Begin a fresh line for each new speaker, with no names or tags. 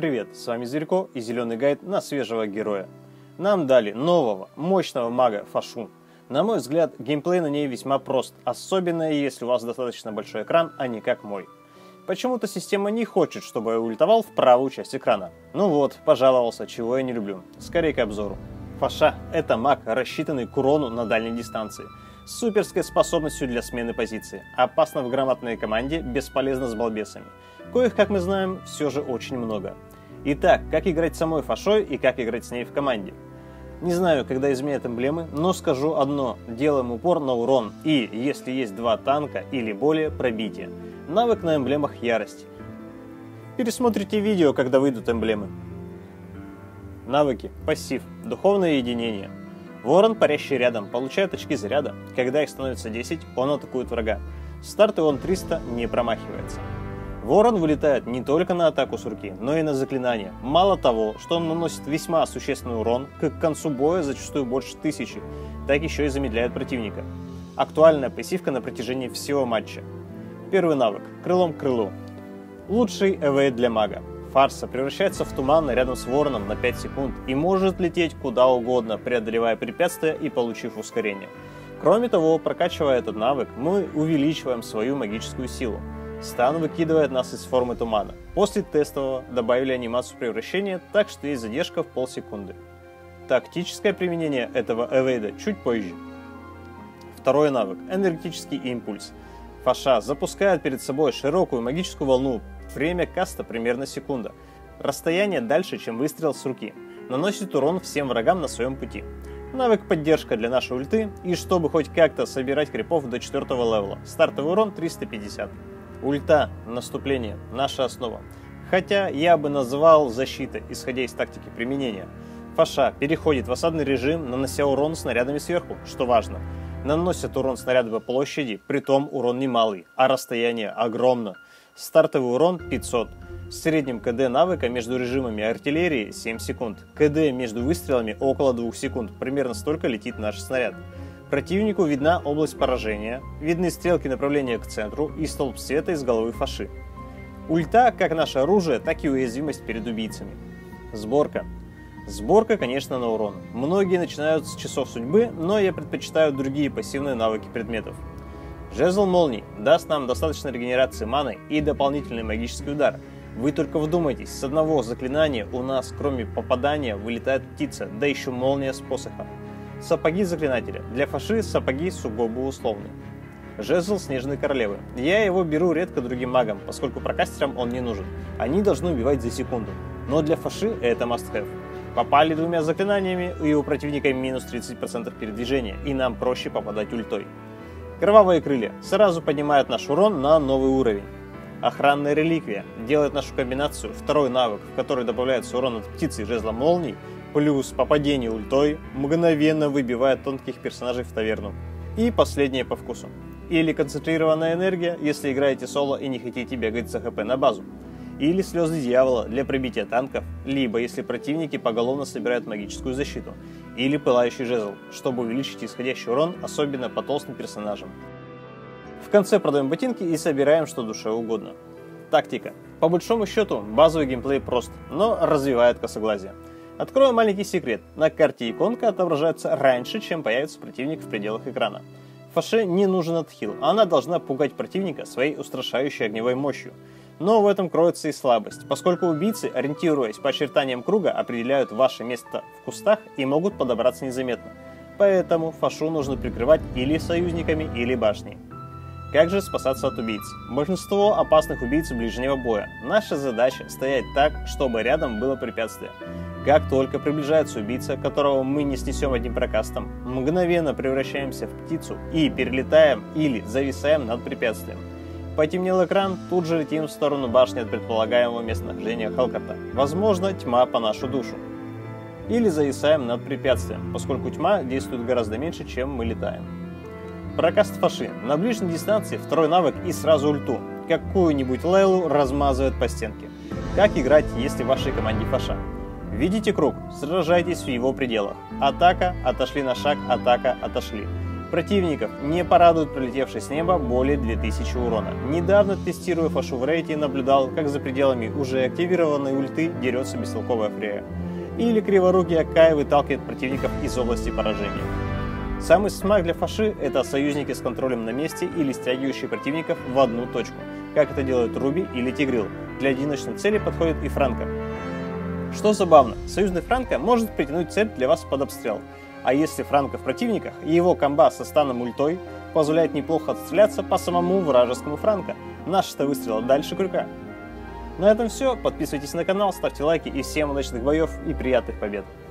Привет, с вами Зверько и зеленый гайд на свежего героя. Нам дали нового, мощного мага Фашу. На мой взгляд, геймплей на ней весьма прост, особенно если у вас достаточно большой экран, а не как мой. Почему-то система не хочет, чтобы я ультовал в правую часть экрана. Ну вот, пожаловался, чего я не люблю. Скорее к обзору. Фаша – это маг, рассчитанный к урону на дальней дистанции. С суперской способностью для смены позиции. Опасно в грамотной команде, бесполезно с балбесами. Коих, как мы знаем, все же очень много. Итак, как играть самой Фашой и как играть с ней в команде? Не знаю, когда изменят эмблемы, но скажу одно. Делаем упор на урон и, если есть два танка или более, пробитие. Навык на эмблемах ярости. Пересмотрите видео, когда выйдут эмблемы. Навыки. Пассив. Духовное единение. Ворон, парящий рядом, получает очки заряда. Когда их становится 10, он атакует врага. Старт он 300 не промахивается. Ворон вылетает не только на атаку с руки, но и на заклинание. Мало того, что он наносит весьма существенный урон, к концу боя зачастую больше 1000, так еще и замедляет противника. Актуальная пассивка на протяжении всего матча. Первый навык. Крылом к крылу. Лучший эвейд для мага. Фарса превращается в туман рядом с вороном на 5 секунд и может лететь куда угодно, преодолевая препятствия и получив ускорение. Кроме того, прокачивая этот навык, мы увеличиваем свою магическую силу. Стан выкидывает нас из формы тумана. После тестового добавили анимацию превращения, так что есть задержка в полсекунды. Тактическое применение этого эвейда чуть позже. Второй навык. Энергетический импульс. Фаша запускает перед собой широкую магическую волну. Время каста примерно секунда. Расстояние дальше, чем выстрел с руки. Наносит урон всем врагам на своем пути. Навык поддержка для нашей ульты и чтобы хоть как-то собирать крипов до 4 левела. Стартовый урон 350. Ульта, наступление, наша основа. Хотя я бы назвал защитой, исходя из тактики применения. Фаша переходит в осадный режим, нанося урон снарядами сверху, что важно. Наносят урон снаряда по площади, притом урон немалый, а расстояние огромно. Стартовый урон 500. В среднем КД навыка между режимами артиллерии 7 секунд. КД между выстрелами около 2 секунд. Примерно столько летит наш снаряд. Противнику видна область поражения, видны стрелки направления к центру и столб света из головы Фаши. Ульта как наше оружие, так и уязвимость перед убийцами. Сборка. Сборка, конечно, на урон. Многие начинают с часов судьбы, но я предпочитаю другие пассивные навыки предметов. Жезл молний даст нам достаточно регенерации маны и дополнительный магический удар. Вы только вдумайтесь, с одного заклинания у нас, кроме попадания, вылетает птица, да еще молния с посоха. Сапоги заклинателя. Для Фаши сапоги сугубо условные. Жезл Снежной Королевы. Я его беру редко другим магам, поскольку прокастерам он не нужен. Они должны убивать за секунду. Но для Фаши это must-have. Попали двумя заклинаниями, и у противника минус 30% передвижения, и нам проще попадать ультой. Кровавые крылья. Сразу поднимают наш урон на новый уровень. Охранная реликвия. Делает нашу комбинацию, второй навык, в который добавляется урон от птицы и жезла молний, плюс попадение ультой, мгновенно выбивает тонких персонажей в таверну. И последнее по вкусу. Или концентрированная энергия, если играете соло и не хотите бегать за хп на базу. Или слезы дьявола для пробития танков, либо если противники поголовно собирают магическую защиту. Или пылающий жезл, чтобы увеличить исходящий урон, особенно по толстым персонажам. В конце продаем ботинки и собираем что душе угодно. Тактика. По большому счету, базовый геймплей прост, но развивает косоглазие. Открою маленький секрет. На карте иконка отображается раньше, чем появится противник в пределах экрана. Фаше не нужен отхил, она должна пугать противника своей устрашающей огневой мощью. Но в этом кроется и слабость, поскольку убийцы, ориентируясь по очертаниям круга, определяют ваше место в кустах и могут подобраться незаметно. Поэтому Фашу нужно прикрывать или союзниками, или башней. Как же спасаться от убийц? Большинство опасных убийц ближнего боя. Наша задача стоять так, чтобы рядом было препятствие. Как только приближается убийца, которого мы не снесем одним прокастом, мгновенно превращаемся в птицу и перелетаем или зависаем над препятствием. Потемнел экран, тут же летим в сторону башни от предполагаемого местонахождения Хелкарта. Возможно, тьма по нашу душу. Или зависаем над препятствием, поскольку тьма действует гораздо меньше, чем мы летаем. Прокаст Фаши. На ближней дистанции второй навык и сразу ульту. Какую-нибудь Лейлу размазывает по стенке. Как играть, если в вашей команде Фаша? Видите круг? Сражайтесь в его пределах. Атака, отошли на шаг, атака, отошли. Противников не порадует пролетевший с неба более 2000 урона. Недавно, тестируя фашу в рейте, наблюдал, как за пределами уже активированной ульты дерется бестолковая Фрея. Или криворукий Акай выталкивает противников из области поражения. Самый смак для фаши – это союзники с контролем на месте или стягивающие противников в одну точку, как это делают Руби или Тигрил. Для одиночной цели подходит и Франко. Что забавно, союзный Франко может притянуть цель для вас под обстрел. А если Франко в противниках, и его комба со станом ультой позволяет неплохо отстреляться по самому вражескому Франко. Наш-то выстрел дальше крюка. На этом все. Подписывайтесь на канал, ставьте лайки и всем удачных боев и приятных побед.